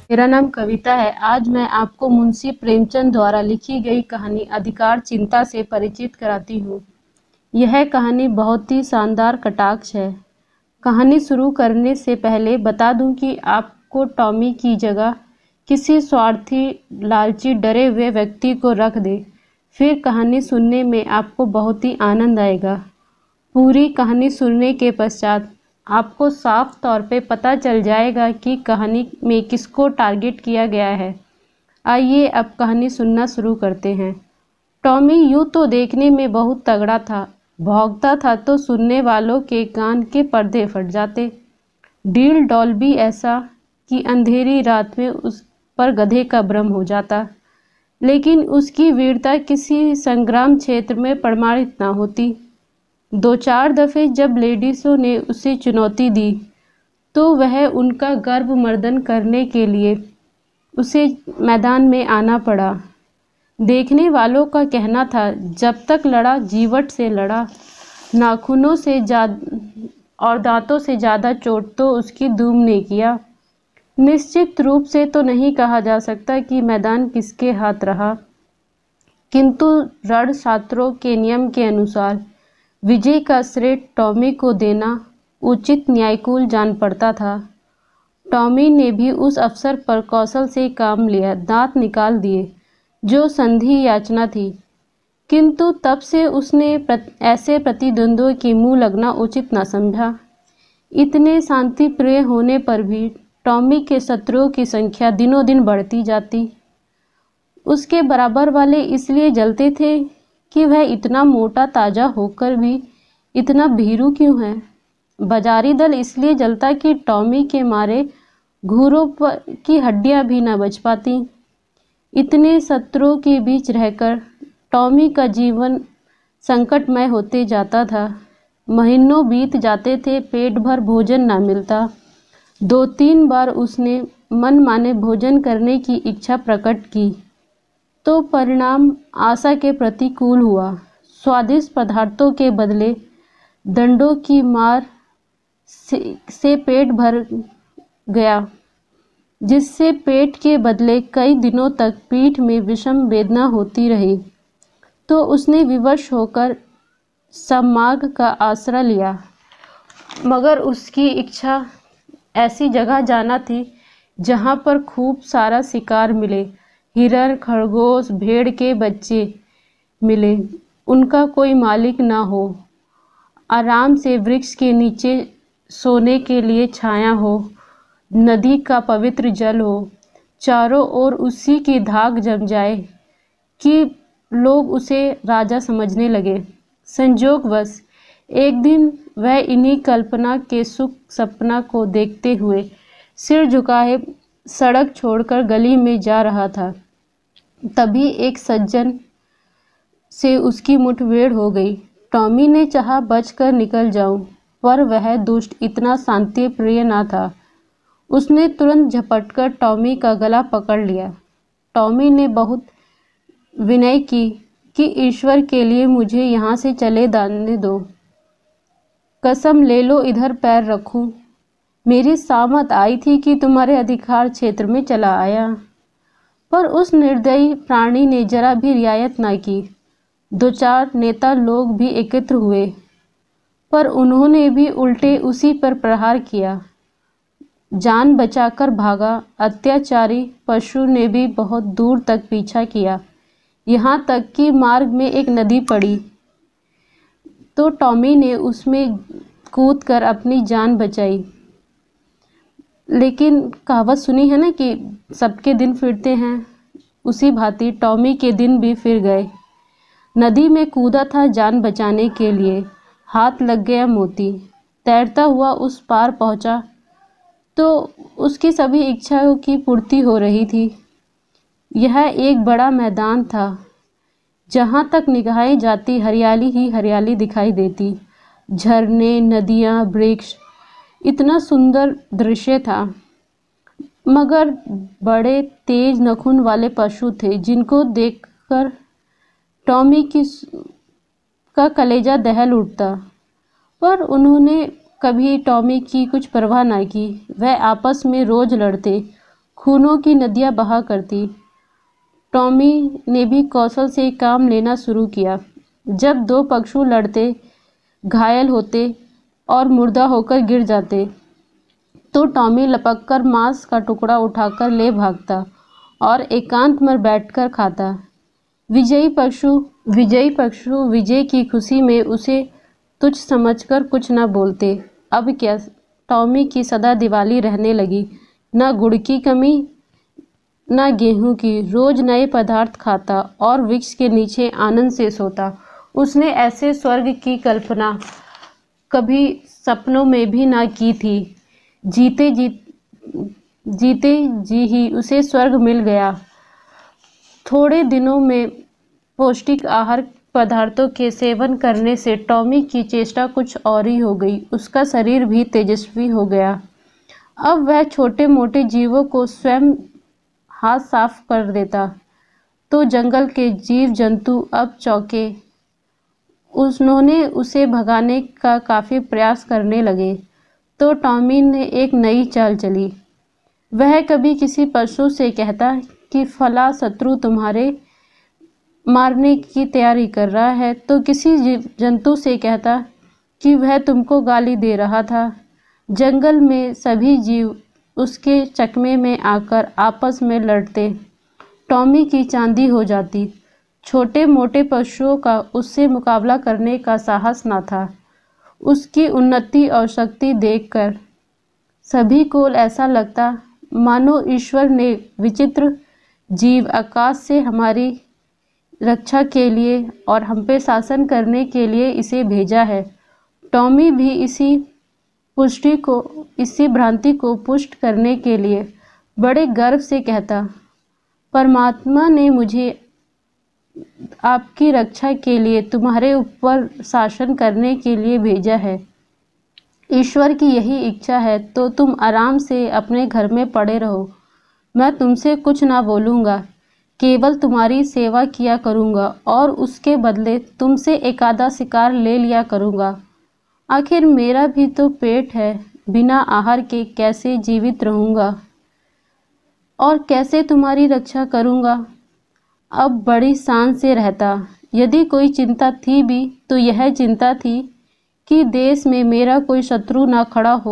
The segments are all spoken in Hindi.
मेरा नाम कविता है। आज मैं आपको मुंशी प्रेमचंद द्वारा लिखी गई कहानी अधिकार चिंता से परिचित कराती हूँ। यह कहानी बहुत ही शानदार कटाक्ष है। कहानी शुरू करने से पहले बता दूं कि आपको टॉमी की जगह किसी स्वार्थी, लालची, डरे हुए व्यक्ति को रख दे, फिर कहानी सुनने में आपको बहुत ही आनंद आएगा। पूरी कहानी सुनने के पश्चात आपको साफ तौर पे पता चल जाएगा कि कहानी में किसको टारगेट किया गया है। आइए अब कहानी सुनना शुरू करते हैं। टॉमी यूँ तो देखने में बहुत तगड़ा था, भौंकता था तो सुनने वालों के कान के पर्दे फट जाते। डील डॉल्बी ऐसा कि अंधेरी रात में उस पर गधे का भ्रम हो जाता, लेकिन उसकी वीरता किसी संग्राम क्षेत्र में प्रमाणित न होती। दो चार दफ़े जब लेडीज़ों ने उसे चुनौती दी तो वह उनका गर्वमर्दन करने के लिए उसे मैदान में आना पड़ा। देखने वालों का कहना था, जब तक लड़ा जीवट से लड़ा, नाखूनों से और दांतों से ज़्यादा चोट तो उसकी धूम ने किया। निश्चित रूप से तो नहीं कहा जा सकता कि मैदान किसके हाथ रहा, किंतु रणशास्त्रों के नियम के अनुसार विजय का श्रेय टॉमी को देना उचित न्यायकुल जान पड़ता था। टॉमी ने भी उस अवसर पर कौशल से काम लिया, दांत निकाल दिए, जो संधि याचना थी, किंतु तब से उसने ऐसे प्रतिद्वंद्वियों के मुंह लगना उचित न समझा। इतने शांति प्रिय होने पर भी टॉमी के शत्रुओं की संख्या दिनों दिन बढ़ती जाती। उसके बराबर वाले इसलिए जलते थे कि वह इतना मोटा ताजा होकर भी इतना भीरू क्यों है। बाजारी दल इसलिए जलता कि टॉमी के मारे घुरों पर की हड्डियां भी न बच पाती। इतने शत्रुओं के बीच रहकर टॉमी का जीवन संकटमय होते जाता था। महीनों बीत जाते थे, पेट भर भोजन न मिलता। 2-3 बार उसने मन माने भोजन करने की इच्छा प्रकट की तो परिणाम आशा के प्रतिकूल हुआ। स्वादिष्ट पदार्थों के बदले दंडों की मार से पेट भर गया, जिससे पेट के बदले कई दिनों तक पीठ में विषम वेदना होती रही। तो उसने विवश होकर सम्मार्ग का आश्रय लिया, मगर उसकी इच्छा ऐसी जगह जाना थी जहाँ पर खूब सारा शिकार मिले, हिरण, खरगोश, भेड़ के बच्चे मिले, उनका कोई मालिक ना हो, आराम से वृक्ष के नीचे सोने के लिए छाया हो, नदी का पवित्र जल हो, चारों ओर उसी की धाक जम जाए कि लोग उसे राजा समझने लगे। संयोगवश एक दिन वह इन्हीं कल्पना के सुख सपना को देखते हुए सिर झुकाए सड़क छोड़कर गली में जा रहा था। तभी एक सज्जन से उसकी मुठभेड़ हो गई। टॉमी ने चाहा बचकर निकल जाऊं, पर वह दुष्ट इतना शांति प्रिय न था। उसने तुरंत झपटकर टॉमी का गला पकड़ लिया। टॉमी ने बहुत विनय की कि ईश्वर के लिए मुझे यहाँ से चले जाने दो, कसम ले लो इधर पैर रखूं। मेरी सामत आई थी कि तुम्हारे अधिकार क्षेत्र में चला आया। पर उस निर्दयी प्राणी ने जरा भी रियायत न की। 2-4 नेता लोग भी एकत्र हुए, पर उन्होंने भी उल्टे उसी पर प्रहार किया। जान बचाकर भागा। अत्याचारी पशु ने भी बहुत दूर तक पीछा किया, यहाँ तक कि मार्ग में एक नदी पड़ी तो टॉमी ने उसमें कूदकर अपनी जान बचाई। लेकिन कहावत सुनी है ना कि सबके दिन फिरते हैं, उसी भांति टॉमी के दिन भी फिर गए। नदी में कूदा था जान बचाने के लिए, हाथ लग गया मोती। तैरता हुआ उस पार पहुंचा तो उसकी सभी इच्छाओं की पूर्ति हो रही थी। यह एक बड़ा मैदान था, जहां तक निगाहें जाती हरियाली ही हरियाली दिखाई देती। झरने, नदियां, वृक्ष, इतना सुंदर दृश्य था। मगर बड़े तेज नखून वाले पशु थे, जिनको देखकर टॉमी का कलेजा दहल उठता, पर उन्होंने कभी टॉमी की कुछ परवाह न की। वह आपस में रोज लड़ते, खूनों की नदियां बहा करती। टॉमी ने भी कौशल से काम लेना शुरू किया। जब दो पशु लड़ते, घायल होते और मुर्दा होकर गिर जाते, तो टॉमी लपककर मांस का टुकड़ा उठाकर ले भागता और एकांत में बैठकर खाता। विजयी पशु विजय की खुशी में उसे तुच्छ समझकर कुछ न बोलते। अब क्या, टॉमी की सदा दिवाली रहने लगी। न गुड़ की कमी, न गेहूं की। रोज नए पदार्थ खाता और वृक्ष के नीचे आनंद से सोता। उसने ऐसे स्वर्ग की कल्पना कभी सपनों में भी ना की थी। जीते जी ही उसे स्वर्ग मिल गया। थोड़े दिनों में पौष्टिक आहार पदार्थों के सेवन करने से टॉमी की चेष्टा कुछ और ही हो गई। उसका शरीर भी तेजस्वी हो गया। अब वह छोटे मोटे जीवों को स्वयं हाथ साफ कर देता, तो जंगल के जीव जंतु अब चौंके। उन्होंने उसे भगाने का काफ़ी प्रयास करने लगे। तो टॉमी ने एक नई चाल चली। वह कभी किसी पशु से कहता कि फला शत्रु तुम्हारे मारने की तैयारी कर रहा है, तो किसी जंतु से कहता कि वह तुमको गाली दे रहा था। जंगल में सभी जीव उसके चकमे में आकर आपस में लड़ते। टॉमी की चांदी हो जाती। छोटे मोटे पशुओं का उससे मुकाबला करने का साहस न था। उसकी उन्नति और शक्ति देखकर सभी को ऐसा लगता मानो ईश्वर ने विचित्र जीव आकाश से हमारी रक्षा के लिए और हम पे शासन करने के लिए इसे भेजा है। टॉमी भी इसी भ्रांति को पुष्ट करने के लिए बड़े गर्व से कहता, परमात्मा ने मुझे आपकी रक्षा के लिए तुम्हारे ऊपर शासन करने के लिए भेजा है। ईश्वर की यही इच्छा है तो तुम आराम से अपने घर में पड़े रहो। मैं तुमसे कुछ ना बोलूँगा, केवल तुम्हारी सेवा किया करूँगा और उसके बदले तुमसे एक आधा शिकार ले लिया करूँगा। आखिर मेरा भी तो पेट है, बिना आहार के कैसे जीवित रहूँगा और कैसे तुम्हारी रक्षा करूँगा। अब बड़ी शान से रहता। यदि कोई चिंता थी भी तो यह चिंता थी कि देश में मेरा कोई शत्रु ना खड़ा हो।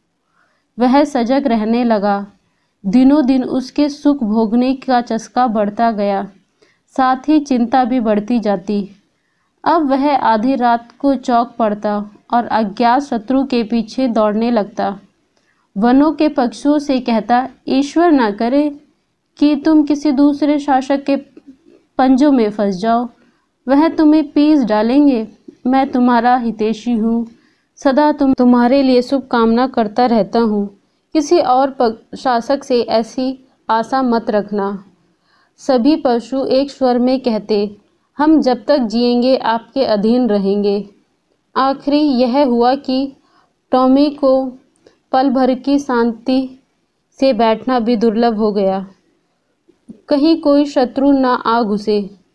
वह सजग रहने लगा। दिनों दिन उसके सुख भोगने का चस्का बढ़ता गया, साथ ही चिंता भी बढ़ती जाती। अब वह आधी रात को चौंक पड़ता और अज्ञात शत्रु के पीछे दौड़ने लगता। वनों के पक्षियों से कहता, ईश्वर ना करे कि तुम किसी दूसरे शासक के पंजों में फंस जाओ। वह तुम्हें पीस डालेंगे। मैं तुम्हारा हितैषी हूँ, सदा तुम्हारे लिए शुभकामना करता रहता हूँ। किसी और शासक से ऐसी आशा मत रखना। सभी पशु एक स्वर में कहते, हम जब तक जिएंगे आपके अधीन रहेंगे। आखिरी यह हुआ कि टॉमी को पल भर की शांति से बैठना भी दुर्लभ हो गया। कहीं कोई शत्रु न आ घुसे,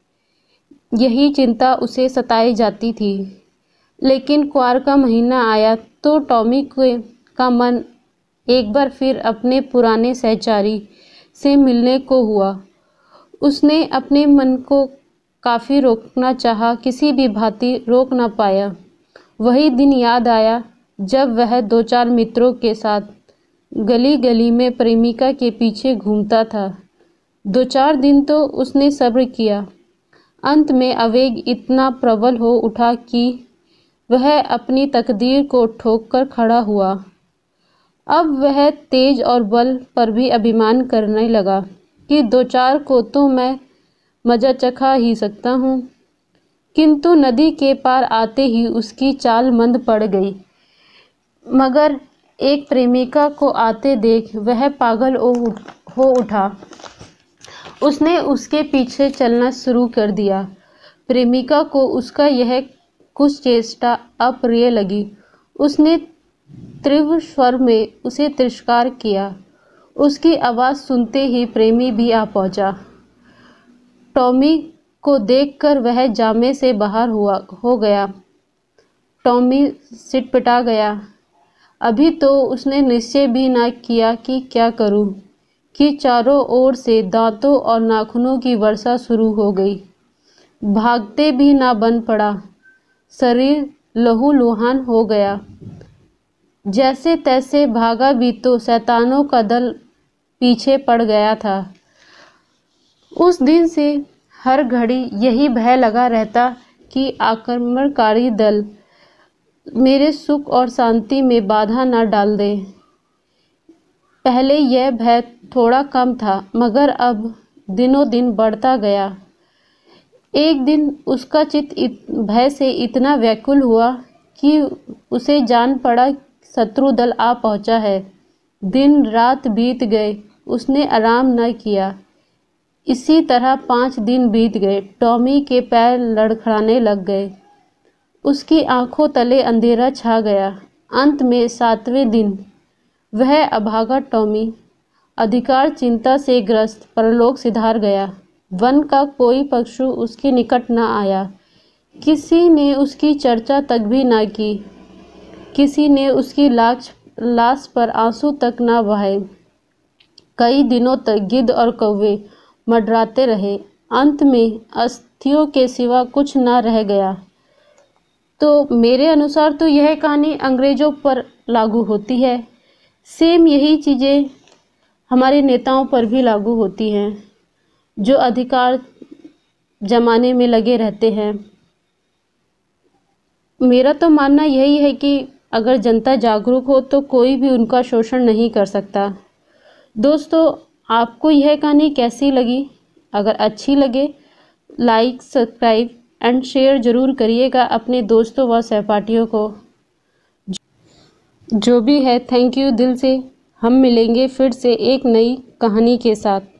यही चिंता उसे सताई जाती थी। लेकिन क्वार का महीना आया तो टॉमी का मन एक बार फिर अपने पुराने सहचारी से मिलने को हुआ। उसने अपने मन को काफ़ी रोकना चाहा, किसी भी भांति रोक न पाया। वही दिन याद आया जब वह 2-4 मित्रों के साथ गली गली में प्रेमिका के पीछे घूमता था। 2-4 दिन तो उसने सब्र किया। अंत में आवेग इतना प्रबल हो उठा कि वह अपनी तकदीर को ठोक कर खड़ा हुआ। अब वह तेज और बल पर भी अभिमान करने लगा कि 2-4 को तो मैं मजा चखा ही सकता हूँ। किंतु नदी के पार आते ही उसकी चाल मंद पड़ गई। मगर एक प्रेमिका को आते देख वह पागल हो उठा। उसने उसके पीछे चलना शुरू कर दिया। प्रेमिका को उसका यह कुछ चेष्टा अप्रिय लगी। उसने तीव्र स्वर में उसे तिरस्कार किया। उसकी आवाज़ सुनते ही प्रेमी भी आ पहुंचा। टॉमी को देखकर वह जामे से बाहर हो गया। टॉमी सिटपटा गया। अभी तो उसने निश्चय भी न किया कि क्या करूं, कि चारों ओर से दांतों और नाखूनों की वर्षा शुरू हो गई। भागते भी ना बन पड़ा। शरीर लहूलुहान हो गया। जैसे तैसे भागा भी तो शैतानों का दल पीछे पड़ गया था। उस दिन से हर घड़ी यही भय लगा रहता कि आक्रमणकारी दल मेरे सुख और शांति में बाधा न डाल दे। पहले यह भय थोड़ा कम था, मगर अब दिनों दिन बढ़ता गया। एक दिन उसका चित्त भय से इतना व्याकुल हुआ कि उसे जान पड़ा शत्रु दल आ पहुंचा है। दिन रात बीत गए, उसने आराम न किया। इसी तरह 5 दिन बीत गए। टॉमी के पैर लड़खड़ाने लग गए। उसकी आंखों तले अंधेरा छा गया। अंत में 7वें दिन वह अभागा टॉमी अधिकार चिंता से ग्रस्त परलोक सिधार गया। वन का कोई पशु उसके निकट न आया। किसी ने उसकी चर्चा तक भी न की। किसी ने उसकी लाश पर आंसू तक न बहाए। कई दिनों तक गिद्ध और कौवे मंडराते रहे। अंत में अस्थियों के सिवा कुछ न रह गया। तो मेरे अनुसार तो यह कहानी अंग्रेज़ों पर लागू होती है। सेम यही चीज़ें हमारे नेताओं पर भी लागू होती हैं, जो अधिकार जमाने में लगे रहते हैं। मेरा तो मानना यही है कि अगर जनता जागरूक हो तो कोई भी उनका शोषण नहीं कर सकता। दोस्तों, आपको यह कहानी कैसी लगी? अगर अच्छी लगे लाइक, सब्सक्राइब एंड शेयर ज़रूर करिएगा अपने दोस्तों व सहपाठियों को। जो भी है, थैंक यू दिल से। हम मिलेंगे फिर से एक नई कहानी के साथ।